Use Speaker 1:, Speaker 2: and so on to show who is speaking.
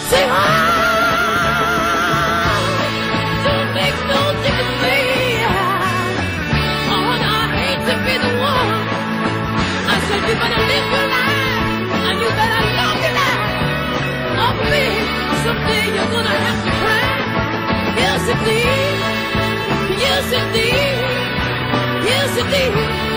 Speaker 1: Say, oh, don't make no difference to me. Oh, and I hate to be the one. I said you better live your life, and you better love your life. Oh, baby, someday you're gonna have to cry. Yes, indeed. Yes, indeed. Yes, indeed.